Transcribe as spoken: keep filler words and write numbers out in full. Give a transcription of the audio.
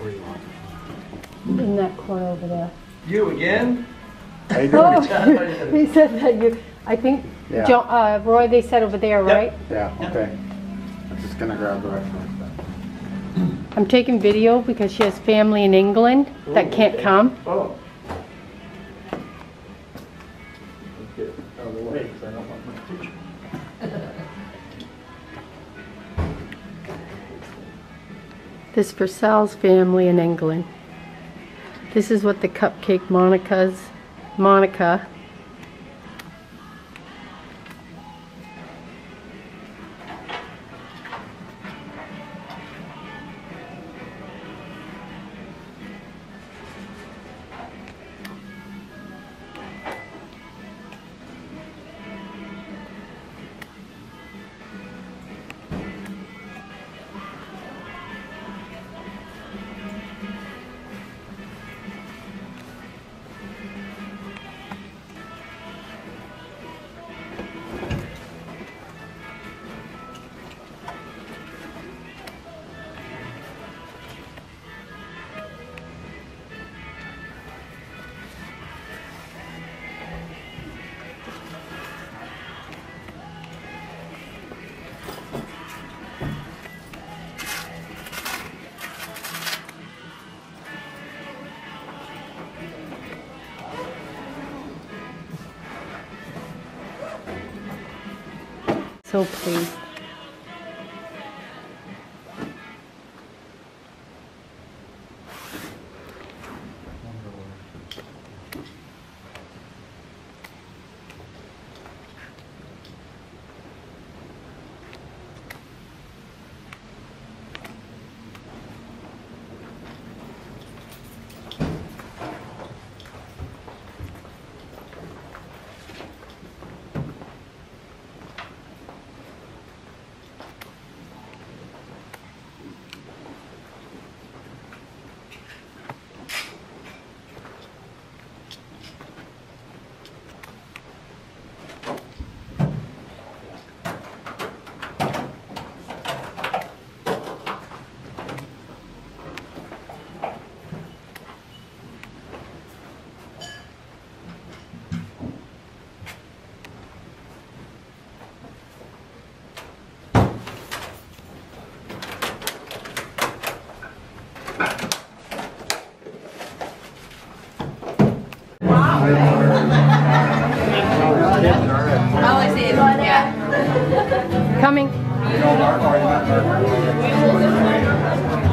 In that corner over there. You again? How you doing? Oh, he said that you, I think, Yeah. John, uh, Roy, they said over there, Yep. right? Yeah, okay. I'm just gonna grab the rest of this. I'm taking video because she has family in England that Ooh, can't okay. come. Oh. Let's get out of the way because I don't want my picture. This is for Sal's family in England. This is what the Cupcake Monica's, Monica. So pleased. Oh, I see it. Yeah. Coming.